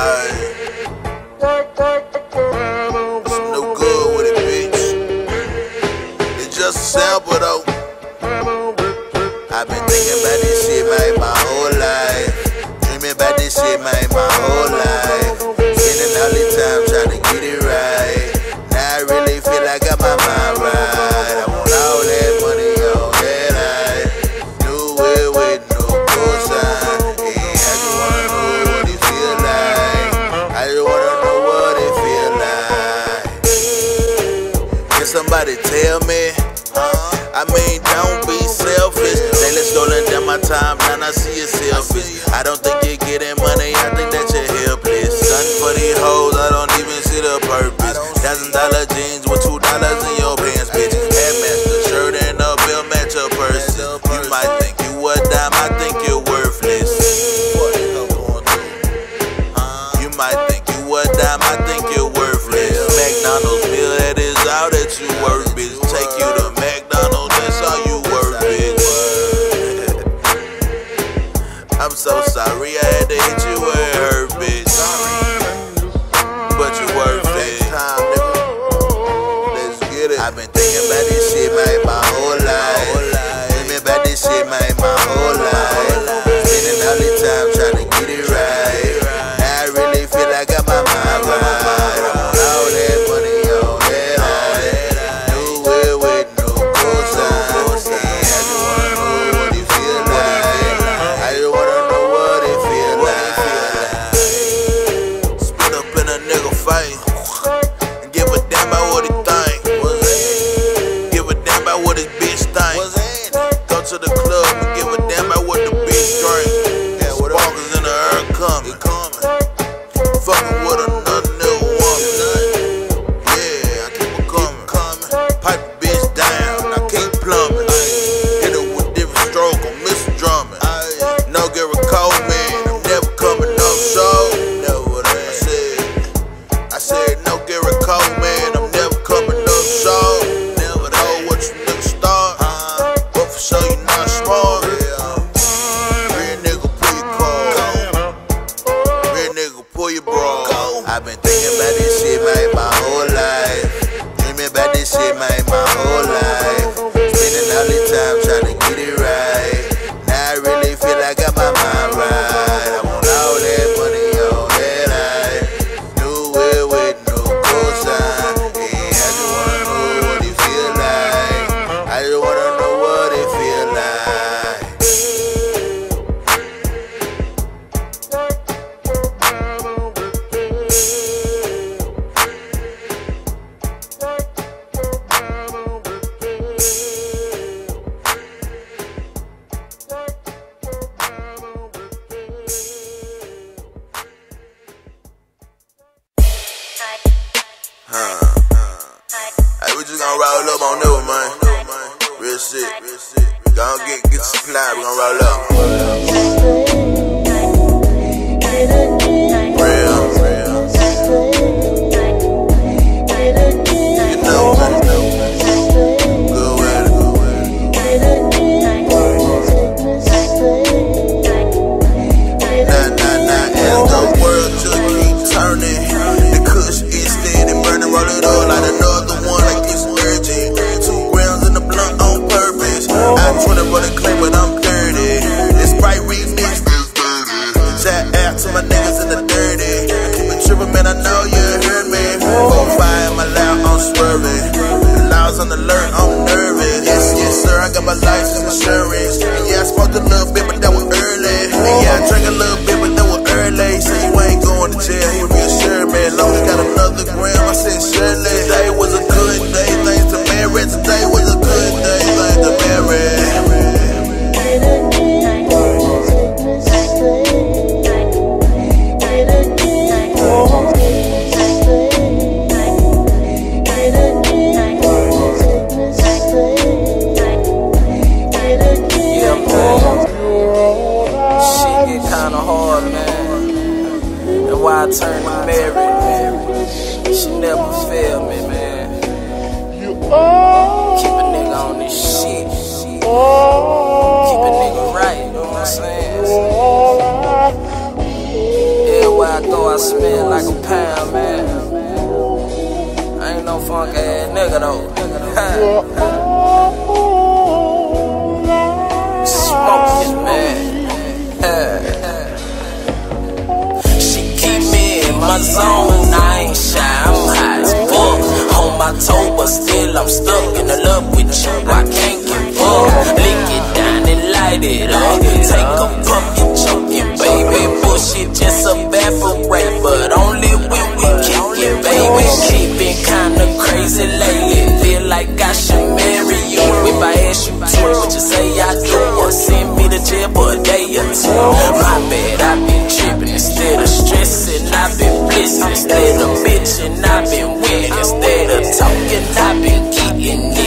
Some no good with it, bitch. It's just a sample though. I've been thinking about this shit, man, my whole life. Dreaming about this shit, man, my whole life. Spending all this time trying to get it right. Now I really feel like I got my mind right. I want all that money on that line. New way with no cosign. Yeah, I just wanna know what it feel like. I just wanna know what it feel like. Can somebody tell me? I mean, don't be selfish. Lately stolen down my time, now I see you selfish. I don't think you're getting money, I think that you're helpless. Gunning for these hoes, I don't even see the purpose. $1,000 jeans with $2 in your pants, bitch. Headmaster shirt and a bill match your purse. You might think you a dime, I think you're worthless. You might think you a dime, I think you're worthless. McDonald's bill, that is all that you worth, bitch. Take you to McDonald's, that's all you worth, bitch. I'm so sorry I had to hit you where it hurt, bitch. But you worth it. Let's get it. I've been thinking about this shit, man, my whole life. Dreaming about this shit, man, my whole life. Spending all this time trying to get it right. Now I really feel like I got my mind right. I want all that money on that line. New way with no cosign. Yeah, I just wanna know what it feel like. I just wanna know what it feel like. Spit up in a nigga face and give a damn about what he think. Give a damn about what his bitch think. Go to the club and give a damn about what the bitch drink. Sparkles in the air coming. Fucking with another nigga woman. Yeah, I keep it coming. Pipe the bitch down, I keep plumbing. Hit her with different stroke on Mr. Drummond. No Garrett Coleman, I'm never coming up show. I said no Garrett Coleman, I'm never coming up show. Never know what you niggas start, but for sure you not smart. Real nigga pull your car, real nigga pull your bra. I've been thinking about this shit, man, my whole life. Dreaming about this shit, man, my whole life. Spending all this time trying to get it right. Now I really feel like I got my mind right. I want all that money on that line. New way with no cosign. Yeah, I just wanna know what it feel like. I just wanna know what it feel like. Hey, we just gonna roll up on that one, man. Real shit. Gonna get your supply, we gonna roll up. Real. You know, man. Good with it. Nah, as the world just keep turning, the kush is steady burning, roll it up like another one, like it's urgent. 2 grams in the blunt on purpose. I'm 20 for the clip, but I'm 30. It's Sprite remix. Chat out to my niggas in the dirty. I keep it trippin', man, I know you heard me. 4-5 in my loud, I'm swerving. The laws on the alert, I'm nervous. Yes, sir, I got my license insurance. And yeah, I smoked a little bit, but that was early. And yeah, I drank a little bit, but that was early. So you ain't going to jail, he reassured me. Long as got another gram, I said surely. Today was a good day, thanks to Mary. Today was a good day, thanks to Mary. Shit get kinda hard, man. That's why I turned to Mary. She never failed me, man. Keep a nigga on this shit. Keep a nigga right, you know what I'm saying? Everywhere I go, I smell like a pound, man. I ain't no funk ass nigga though. Smoking, man. She keep me in my zone, I ain't shy, I'm high as fuck. On my toe, but still I'm stuck in the love with you, I can't give up. Lick it down and light it up. Take a puff, you choking, baby. Bullshit just evaporate, but only when we kick it, baby. She been kinda crazy lately, feel like I should marry you. If I ask you to, what you say I do? Or send me to jail for a day or two. My bad, I've been tripping instead of stressing. I've been blissing instead of bitching. I've been winning instead of talking. I've been getting it.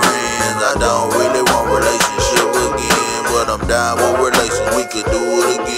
Down with relations, we could do it again.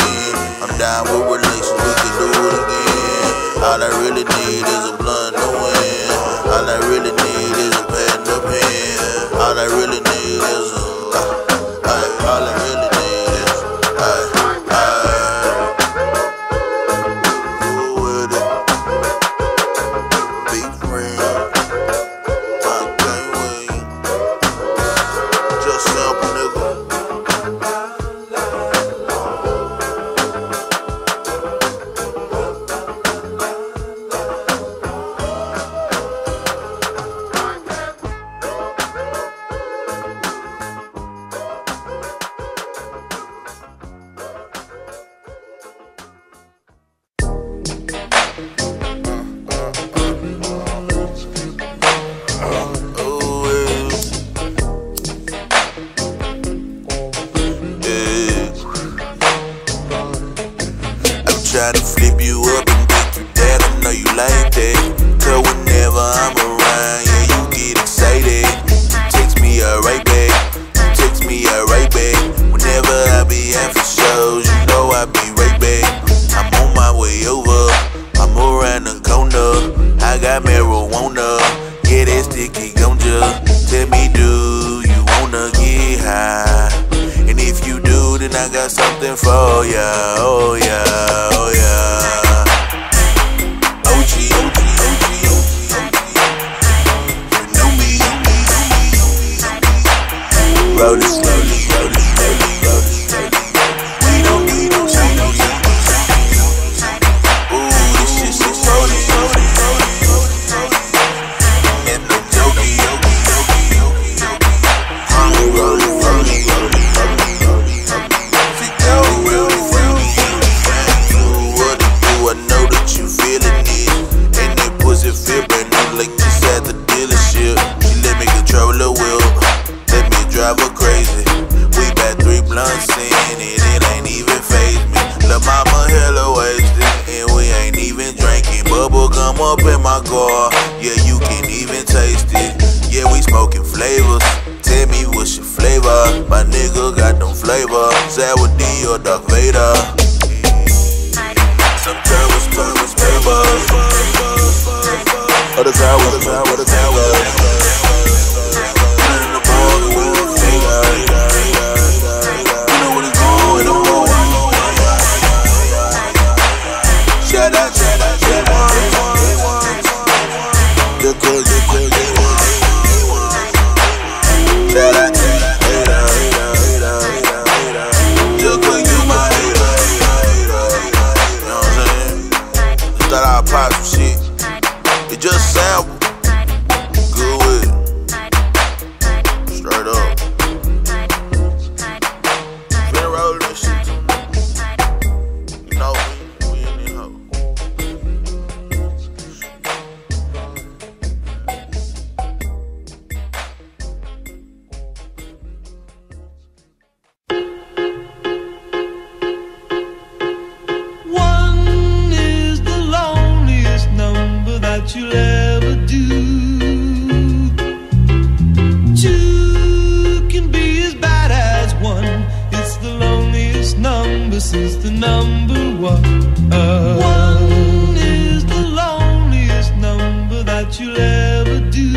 for ya, oh yeah, oh yeah. OG, OG, OG, you know me. Roll it slowly, roll it slowly, roll it slowly. We don't need no change. Ooh, this shit so slowly, slowly, slowly, slowly. And no jokey, jokey, jokey, jokey, jokey. Roll it, roll it, roll it, roll it, roll it. See, go, roll it, roll it. What to do? I know that you feeling it. And that pussy feel brand new like just at the dealership. She let me control the wheel, let me drive her crazy. We got 3 blunts in it, it ain't even faze me. La mama hella wasted, and we ain't even drinking. Bubble gum up in my car, yeah, you can even taste it. Yeah, we smoking flavors. Tell me what's your flavor. My nigga got them flavor. Sour D or Darth Vader. Some turbos, turbos, turbos. Other towers, other towers. Pop some shit, it just sample, good with it, straight up. Finna roll this shit tonight, you know we in this hoe. You'll ever do. 2 can be as bad as 1. It's the loneliest number since the number 1. 1 is the loneliest number that you'll ever do.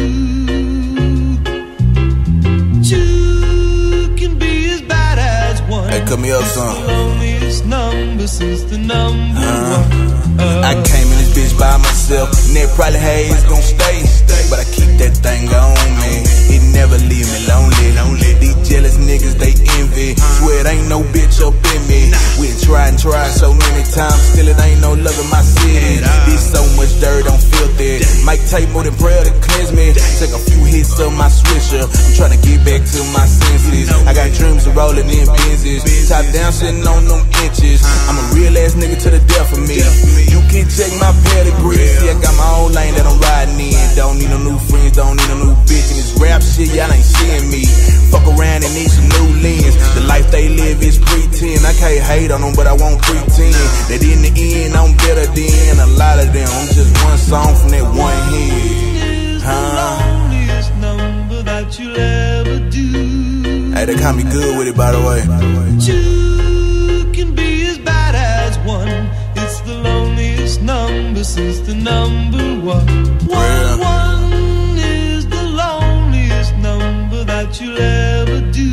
2 can be as bad as 1. Hey, cut me up some. The loneliest number since the number 1. I came in this bitch by myself, and that probably haze gon' stay. But I keep that thing on me, it never leave me lonely. These jealous niggas, they envy. Swear it ain't no bitch up in me. We tried so many times, still it ain't no love in my city. There's so much dirt, don't filthy. Might take more than prayer to cleanse me. Take a few hits of my swisher, I'm tryna get back to my senses. I got dreams of rolling in Benzes, top down sitting on them inches. I'm a real ass nigga to the death of me. You can check my pedigree. See, I got my own lane that I'm riding in. Don't need no new friends, don't need no new bitch. And this rap shit, y'all ain't seeing me. Fuck around and need some new lens. The life they live is pretend. I can't hate on them, but I won't pretend that in the end I'm better than a lot of them. I'm just one song from that one hit. The loneliest number that you'll ever do. Hey, they call me good with it, by the way. 2 can be as bad as 1. It's the loneliest number since the number 1. 1 is the loneliest number that you'll ever do.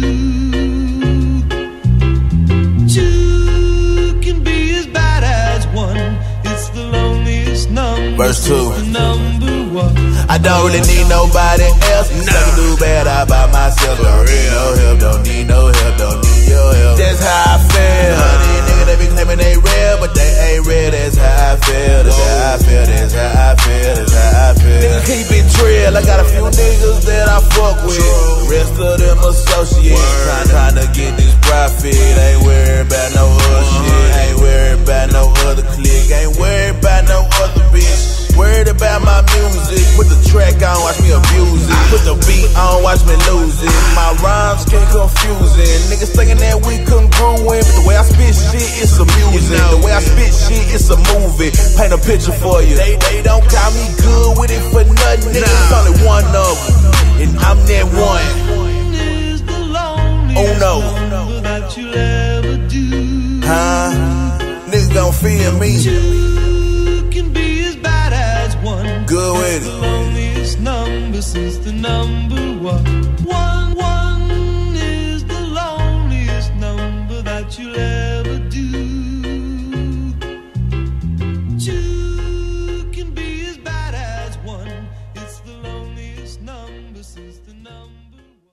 2 can be as bad as 1. It's the loneliest number. Verse 2. The number 1. I don't really need nobody else. I can do bad all by myself. Don't need no help, don't need no help, don't need your help. That's how I feel. These niggas, they be claiming they real, but they ain't real. That's how I feel. That's how I feel. That's how I feel. That's how I feel. Niggas keep it real. I got a few niggas that I fuck with. The rest of them associates. Trying to get this profit. Ain't worried about no other shit. Ain't worried about no other clique. Ain't worried about no other bitch. Worried about my music. Put the track on, watch me abuse it. Put the beat on, watch me lose it. My rhymes get confusing. Niggas thinking that we congruent, but the way I spit shit, it's amusing. The way I spit shit, it's a movie. Paint a picture for you. They don't call me good with it for nothing. Nigga, it's only one of them, and I'm that one. Oh no. Huh? Niggas gon' feel me. Good with it. The loneliest number since the number 1.